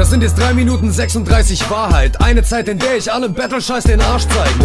Das sind jetzt 3 Minuten 36 Wahrheit. Eine Zeit, in der ich allem Battle-Scheiß den Arsch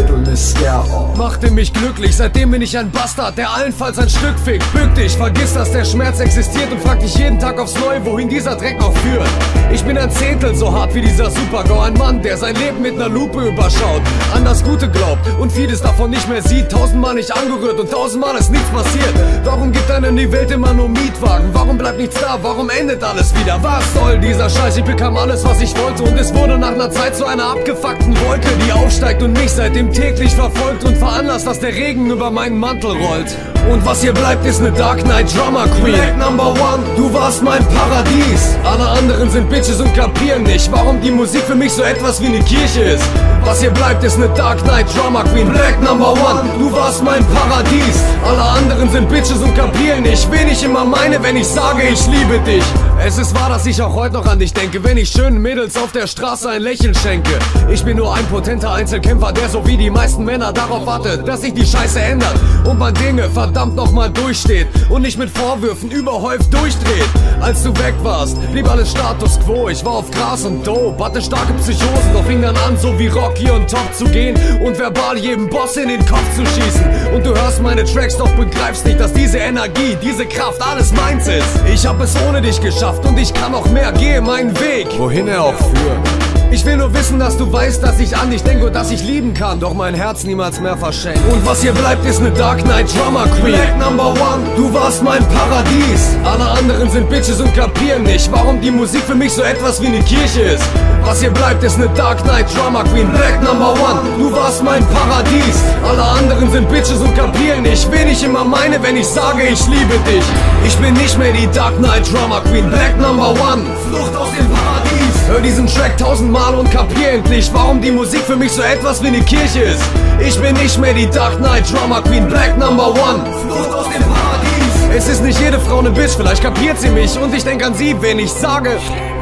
zeig. Machte mich glücklich, seitdem bin ich ein Bastard, der allenfalls ein Stück fickt. Bück dich, vergiss, dass der Schmerz existiert und frag dich jeden Tag aufs Neue, wohin dieser Dreck noch führt. Ich bin ein Zehntel so hart wie dieser Super-GAU, ein Mann, der sein Leben mit ner Lupe überschaut, an das Gute glaubt und vieles davon nicht mehr sieht. 1000-mal nicht angerührt und 1000-mal ist nichts passiert. Warum gibt einem die Welt immer nur Mietwagen? Warum bleibt nichts da? Warum endet alles wieder? Was soll dieser Scheiß? Ich bekam alles, was ich wollte, und es wurde nach einer Zeit zu einer abgefuckten Wolke, die aufsteigt und mich seitdem täglich verfolgt und veranlasst, dass der Regen über meinen Mantel rollt. Und was hier bleibt, ist ne Dark Knight Drama Queen. Black Number One, du warst mein Paradies. Alle anderen sind Bitches und kapieren nicht, warum die Musik für mich so etwas wie ne Kirche ist. Was hier bleibt, ist ne Dark Knight Drama Queen. Black Number One, du warst mein Paradies. Alle anderen sind Bitches und kapieren nicht, wen ich immer meine, wenn ich sage, ich liebe dich. Es ist wahr, dass ich auch heute noch an dich denke, wenn ich schönen Mädels auf der Straße ein Lächeln schenke. Ich bin nur ein potenter Einzelkämpfer, der so wie die meisten Männer darauf wartet, dass sich die Scheiße ändert und man Dinge verdammt nochmal durchsteht und nicht mit Vorwürfen überhäuft durchdreht. Als du weg warst, blieb alles Status Quo. Ich war auf Gras und Dope, hatte starke Psychosen, doch fing dann an, so wie Rocky on Top zu gehen und verbal jedem Boss in den Kopf zu schießen. Und du hörst meine Tracks, doch begreifst nicht, dass diese Energie, diese Kraft alles meins ist. Ich hab es ohne dich geschafft und ich kann noch mehr, gehe meinen Weg, wohin er auch führt. Ich will nur wissen, dass du weißt, dass ich an dich denke und dass ich lieben kann, doch mein Herz niemals mehr verschenkt. Und was hier bleibt, ist ne Dark Knight Drama Queen. Black Number One, du warst mein Paradies. Alle anderen sind Bitches und kapieren nicht, warum die Musik für mich so etwas wie ne Kirche ist. Was hier bleibt, ist ne Dark Knight Drama Queen. Black Number One, du warst mein Paradies. Alle anderen sind Bitches und kapieren nicht, wen ich immer meine, wenn ich sage, ich liebe dich. Ich bin nicht mehr die Dark Knight Drama Queen. Black Number One, Flucht aus dem Paradies. Hör diesen Track 1000-mal und kapier endlich, warum die Musik für mich so etwas wie ne Kirche ist. Ich bin nicht mehr die Dark Knight Drama Queen. Black Number One, Flucht aus dem Paradies. Es ist nicht jede Frau ne Bitch, vielleicht kapiert sie mich und ich denk an sie, wenn ich sage.